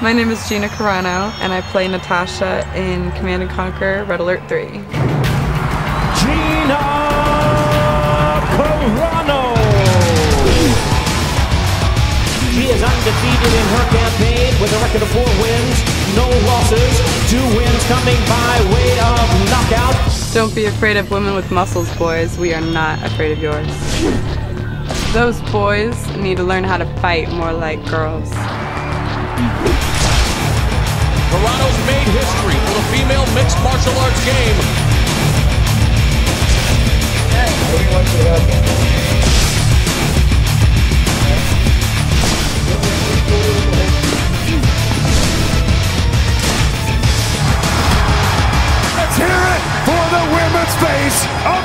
My name is Джина Карано, and I play Natasha in Command & Conquer Red Alert 3. Джина Карано! She is undefeated in her campaign with a record of 4 wins, no losses, 2 wins coming by way of knockout. Don't be afraid of women with muscles, boys. We are not afraid of yours. Those boys need to learn how to fight more like girls. Carano's made history for the female mixed martial arts game. Let's hear it for the women's face of